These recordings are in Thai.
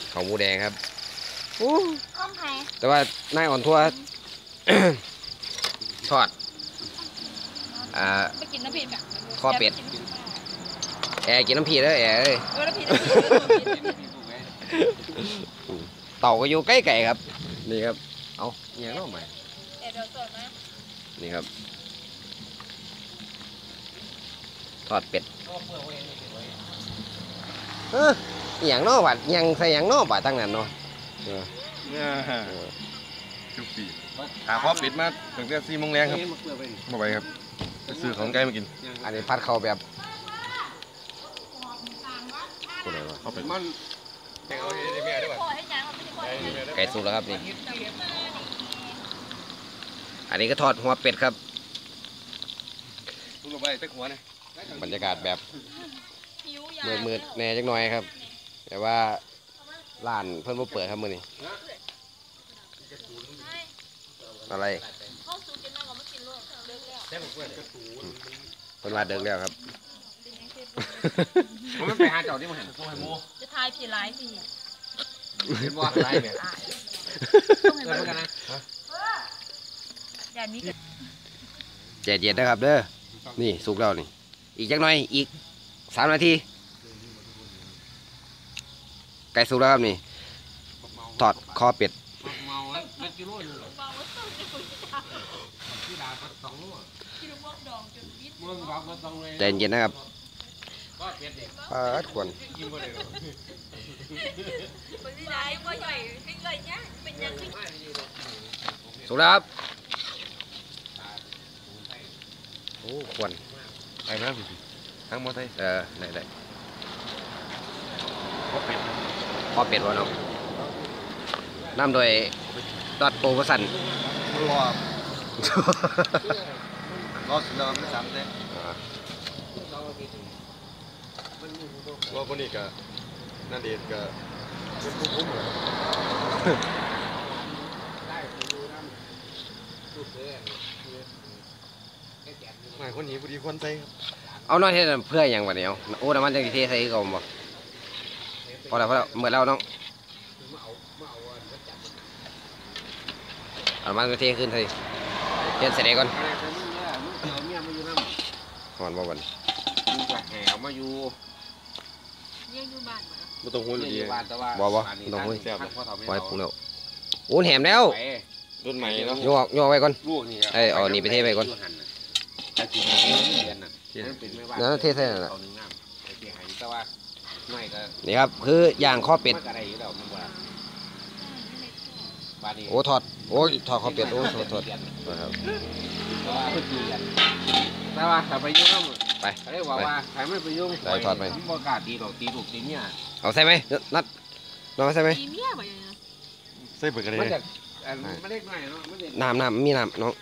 ข้าวหมูแดงครับข้องไผ่แต่ว่านายอ่อนทัวทอดไปกินน้ำพริกอ่ะข้อเป็ดแอร์กินน้ำพริกแล้วแอร์เอ้ยน้ำพริกเต่าก็อยู่ใกล้ๆครับนี่ครับเอาเนี่ยน้องใหม่นี่ครับทอดเป็ดอย่างนอกบัดยังใส่อย่างนอกบัดตั้งนั้นเนาะจุกปีพอปิดมาตั้งแต่4 โมงแรงครับมาไปครับไปซื้อของไก่มากินอันนี้พัดเข้าแบบเขาเป็นมันไก่สุกแล้วครับนี่อันนี้ก็ทอดหัวเป็ดครับบรรยากาศแบบมืดๆแน่จังหน่อยครับแต่ว่าร้านเพิ่นบ่เปิดครับมื้อนี้อะไรเพิ่นว่าเดิกแล้วครับผมไปหาเจ้าที่มาเห็นส่งให้โมจะทายผีร้ายสิเห็นว่าอะไรเนี่ยเกิดกันนะอย่างนี้ใจเย็นนะครับเด้อนี่สุกแล้วนี่อีกจักหน่อยอีก3 นาทีไก่สุกแล้วครับนี่ทอดคอเป็ดใจเย็นนะครับควรสุกแล้วครับโอ้ควรไอ้แม่พี่ทั้งมอไซค์ได้คอเป็ดวะน้องนำโดยดอดโปรโมชั่นรอสุดแล้วไม่ซ้ำเลยรอคนนี้ก็น่าเด็ดก็เป็นผู้คุ้มเลยไม่คนนี้พอดีคนใจเอาน้อยเท่เพื่ออย่างวะเนี่ยโอ้น้ำมันจังเทใส่ก่อนบ่พอแล้วเมื่อแล้วน้องเอามันเทขึ้นเลยเทใส่ก่อนก่อนบ่วันแหวมาอยู่ไม่ต้องหุ้นดีบ่ต้องหุ้นไว้ปรุงแล้วโอ้แหมแล้วรุ่นใหม่เนาะโยกไว้ก่อนเอานี่ไปเทไปก่อนนั่นเทใส่นั่นแหละนี่ครับคืออย่างข้อเป็ดโอ้ทอดโอ้ทอดข้อเป็ดโอ้ทอดครับแต่ว่าถ้าไปยุ่งก็ไปเรียกว่าใครไม่ไปยุ่งได้ทอดไหมบ่กล้าตีดอกตีลูกตีเมียเอาใส่ไหมนัดน้องใส่ไหมใส่เปิดกันเลยไม่ได้ง่ายเนาะน้ำมีน้ำน้อง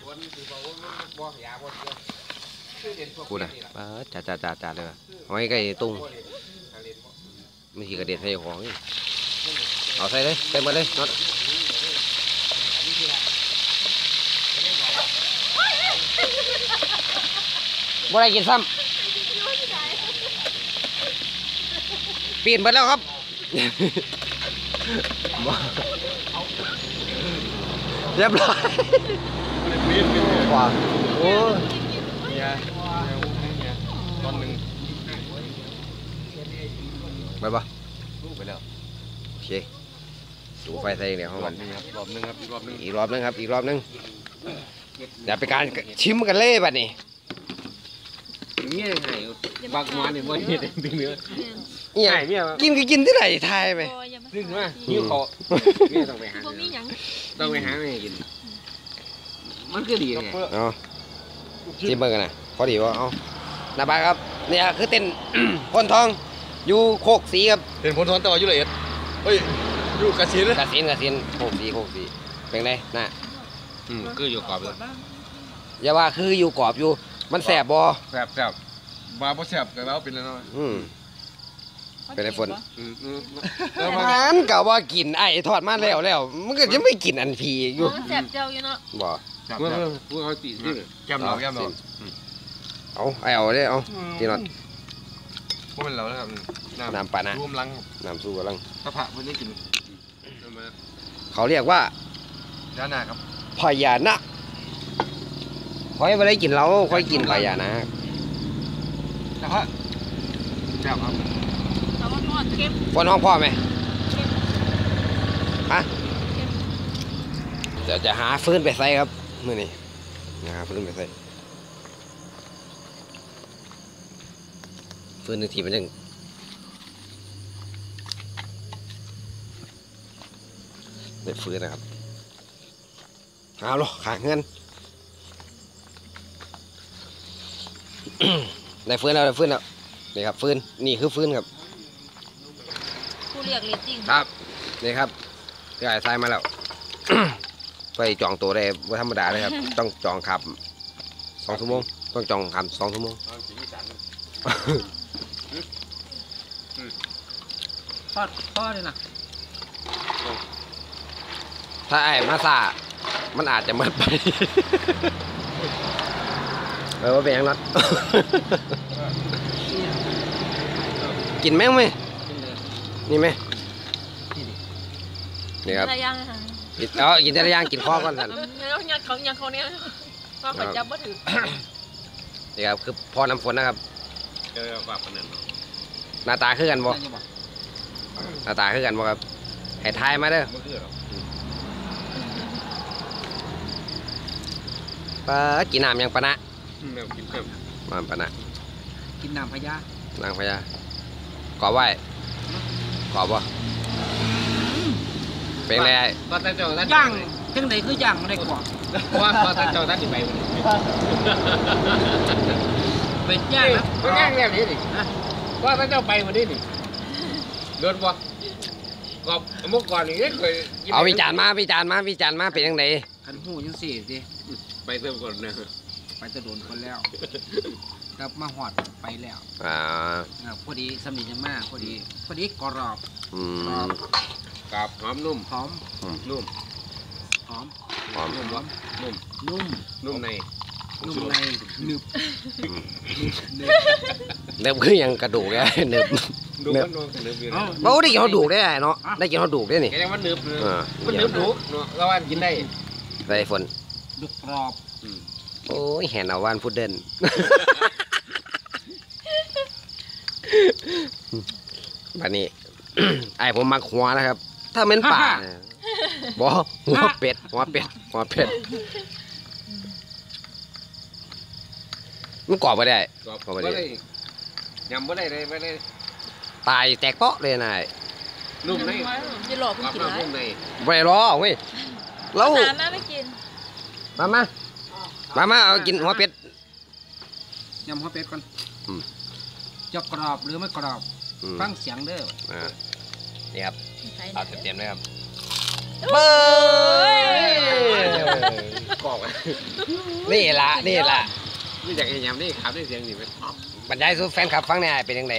กูนะจ่าเลยเอาไว้ใกล้ตุ้งไม่ทีกระเด็นใส่ของเอาใส่เลยใส่หมดเลยน็อตบ่ได้กินซ้ำปีนหมดแล้วครับเรียบร้อยว้าวโอ้เนี่ยตอนหนึ่งไปปะไปแล้วโอเคสูไฟใส่เนี่ยของมันรอบนึงครับอีกรอบนึงอีกรอบนึงครับอีกรอบนึงเดี๋ยวไปการชิมกันเลยบัดนี้เนี่ยไงบางวันเนี่ยมันเนี่ยเป็นเนื้อเนี่ยกินก็กินที่ไหนทายไปซึ่งว่าหิวคอเนี่ยต้องไปหาไม่กินมันก็ดีไงเอาชิมเบิ่งกันนะพอดีว่าเอาหน้าบ้านครับเนี่ยคือเต้นพ่นทองอยู่โคกสีครับเป็นพ่นทองแต่ว่าอยู่ละเอียดเฮ้ยอยู่กระสินโคกสีเป็นไงน่ะคืออยู่กรอบเลยอย่าว่าคืออยู่กรอบอยู่มันแสบบ่แสบมาบ่แสบแต่แล้วเป็นแล้วเป็นไอ้ฝนมันกะว่ากินไอ้ทอดมาแล้วมันก็จะไม่กินอันพีอยู่แสบเจ้าอยู่เนาะบ่เมื่อเขาตีแก้มเราเอาไอ้เอาได้เอาจีนอตพวกมันเราแล้วครับน้ำปานะรวมลังน้ำสู้กำลังพระพระเพิ่นได้กินเขาเรียกว่าด้านหน้าครับพญานาคค่อยไม่ได้กินเราค่อยกินพญานาคนะครับแซ่บครับแต่ว่าทอดเค็มฝนห้องพ่อไหมฮะเดี๋ยวจะหาฟืนไปใส่ครับมื้อนี้หาฟืนไปใส่ฟืนหนึ่งทีมันยังได้ฟืนนะครับเอาลูกขาเงิน ได้ฟืนแล้วได้ฟืนแล้วนี่ครับฟืนนี่คือฟืนครับผู้เรียกเรตติ้งครับนี่ครับที่ไอ้ทรายมาแล้ว ไปจองตัวได้ว่าธรรมดาเลยครับ ต้องจองขับ2 ชั่วโมงต้องจองขับ2 ชั่วโมงทอดเลยนะถ้าไอ้มาซามันอาจจะหมดไป ว่าเป็นยังนัด กินไหมไหมนี่ไหมนี่ครับอะไรยังค่ะกินแต่ละอย่างกินข้อก่อนท่านแล้วยังเขาเนี่ยก็ขจับมาถือนี่ครับคือพอน้ำฝนนะครับเจอปากปนนั่นหน้าตาคือกันบ่หน้าตาคือกันบ่ครับให้ทายมาเด้อบ่คือหรอกปลากินน้ำยังปะนะแนวกินเพิ่มมาปะนะกินน้ำพญานางพญากอบไหวกอบบ่เป็นไงไอ้ก็ตั้งเจ้าตั้งย่างจังไหนคือย่างไม่ได้กว่าเพราะว่าก็ตั้งเจ้าตั้งสิไปเป็นย่างนะก็ย่างแบบนี้ดิว่าตั้งเจ้าไปวันนี้ดิโดนบ่กอบเมื่อก่อนนี่เคยเอาวิจารณ์มาเป็นยังไงขันหูยังสี่สิไปเติมก่อนนะไปจะโดนคนแล้วกลับมาหอดไปแล้ว พอดีสำนียังมากพอดีกรอบอืมกับหอมนุ่มหอมนุ่มหอมหอมนุ่มวะนุ่มนุ่มนุ่มในนุ่มในหนึบหนึบเนิบคือยังกระดูกไงเนิบดูมันนุ่มกันเนื้อเบียร์บ่ได้กินเขาดูกได้เนาะได้กินเขาดูกได้นี่แกยังมันเนื้อมันเนื้อดุเนาะเราว่ากินได้ได้ฝนดุกรอบโอ้ยแห่นเอาวานพุดเดิน บัดนี้ ไอ้ผมมักหัวนะครับ ถ้าเป็นป่าเนี่ยบ่หัวเป็ดมันกรอบไปได้ก็ไม่ได้ยำไม่ได้เลยไม่ได้ตายแตกเปาะเลยนายนุ่มในจะหลอกคุณกับกินไรนุ่มในไปรอเว้ยแล้วสามแม่ไม่กินมาเอากินหัวเป็ดยำข้าวเป็ดก่อนอืมจะกรอบหรือไม่กรอบอืมฟังเสียงเด้อนี่ครับใส่เอาเต็มๆเลยครับเบ้ยกรอบนี่ละไม่อยากให้ยำนี่ขับได้เสียงนี่ไหมบรรยายสู่แฟนคลับฟังเนี่ยเป็นยังไง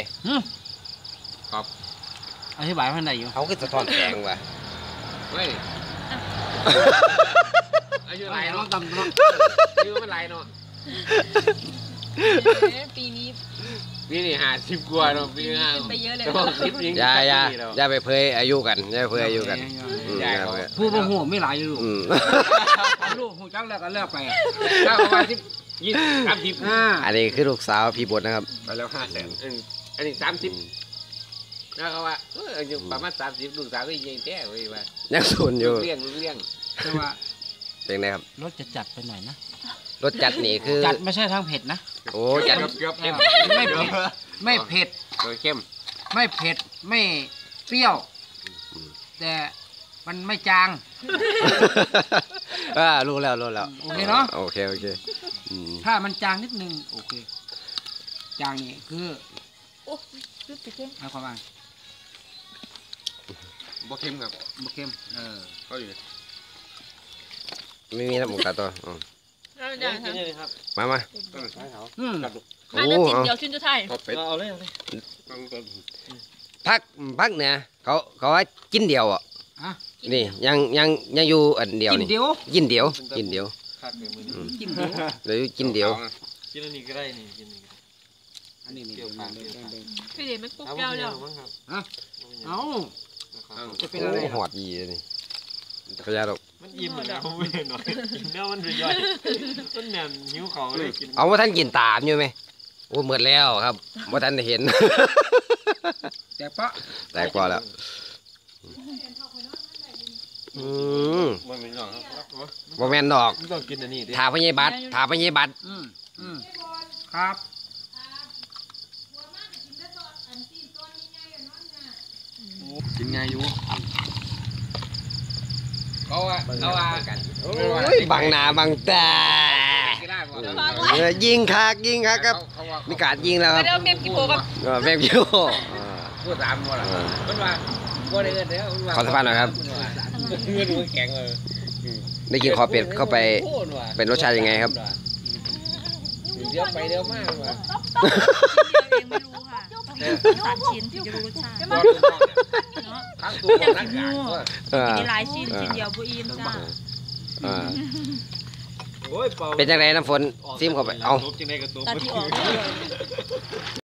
อธิบายมันได้อยู่เขาคือสะท้อนแสงว่ะเฮ้ยอายุไรน้อเนาะงตำน้องอายุมันไรเนาะปีนี้นี่50 กว่าเนาะปีห้าไปเยอะเลย 10ยิงอย่าไปเผยอายุกันอย่าไปเผยอายุกันอืมอย่าไปเผยผู้บ่หูไม่หลายอยู่อืมลูกหูจักแล้วก็เลิกไปถ้าประมาณ20 30 อันนี้คือลูกสาวพี่บดนะครับไปแล้ว500,000อันนี้30แล้วเขาว่าอายุประมาณ30ลูกสาวก็ยังแท้เว้ยว่ายังสูนอยู่เลี้ยงแต่ว่าเป็นไงครับรสจะจัดไปหน่อยนะรสจัดนี่คือจัดไม่ใช่ทางเผ็ดนะโอ้จัดเกือบเข้มไม่เผ็ดเข้มไม่เผ็ดไม่เปรี้ยว แต่มันไม่จางรู้แล้วโอเคเนาะโอเคอืมถ้ามันจางนิดนึงโอเค จางนี่คือโอ้รู้สึกเค็มหมายความว่าบ่เข้มครับบ่เค็มเขาอยู่ไม่มีน้ำหมูกระตัวอืมแล้วยังค่ะมาอืมมาจะจิ้มเดียวชิ้นสุดท้ายเอาเลยพักเนี่ยเขาว่ากินเดียวอ่ะอ่ะนี่ยังอยู่อันเดียวกินนี่เดียวกินเดียวกินเดียวเหลืออยู่กินเดียวกินอันนี้ก็ได้นี่กินออันนี้นี่เกี่ยวปากพี่เด็กมันกุ๊กแก้วแล้วเอาจะเป็นโอ้อะไรหอดดีเลยนี่ขยะดอกมันอิ่มแล้วไม่หน่อยกินแล้วมันย่อยต้นแหนมหิวเขาเลยกินเอาว่าท่านกินตามอยู่ไหมโอ้หมดแล้วครับว่าท่านได้เห็นแต่ปะแตกพอแล้วมันเป็นอย่างครับบ่แม่นดอกมันต้องกินอันนี้ดิถาพญาบัตรถาพญาบัตรครับกินไงอยู่เขาว่ากันโอ้ยบังหน้าบังตายิงคักครับมีการยิงแล้วครับเดี๋ยวเมมกี่โปกับแม่งอยู่พูดตามว่าล่ะมันว่าบ่ได้เงินแล้วขอสัมภาษณ์หน่อยครับเงินมันแข็งเลยได้กินคอเป็ดเข้าไปเป็นรสชาติยังไงครับเดี๋ยวไปเดี๋ยวมาว่ะเองไม่รู้ค่ะต้อง3 ชิ้นถึงจะรู้รสชาติเนาะทั้งตัวอยากทั้กิงนกางูรกินหลายชิ้นเดียวบ่อิ่มจ้าโอ้ยเป่าเป็นจังไรน้ำฝนซิมเข้าไปเอาจังได๋ก็ตบตัดที่ออก